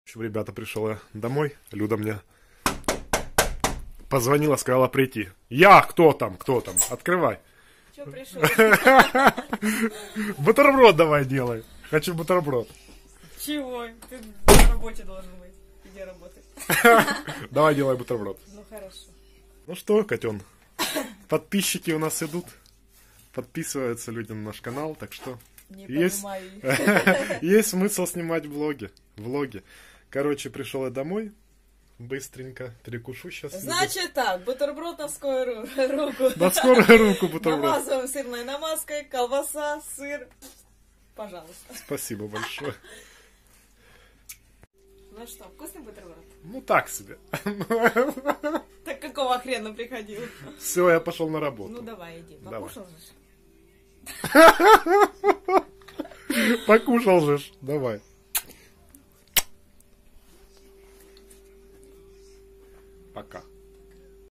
В общем, ребята, пришел я домой. Люда мне позвонила, сказала прийти. Я? Кто там? Кто там? Открывай. Че пришел? Бутерброд давай делай. Хочу бутерброд. Чего? Ты на работе должен быть. Где работать? Давай делай бутерброд. Ну хорошо. Ну что, котен, подписчики у нас идут. Подписываются люди на наш канал, так что Не есть, понимаю. есть смысл снимать влоги. Короче, пришел я домой. Быстренько перекушу сейчас. Значит так, бутерброд на скорую руку. На скорую руку бутерброд. Намазываем сырной намазкой, колбаса, сыр. Пожалуйста. Спасибо большое. Ну что, вкусный бутерброд? Ну так себе. Так какого хрена приходил? Все, я пошел на работу. Ну давай, иди. Давай. Покушал же? Покушал же. Давай. Пока.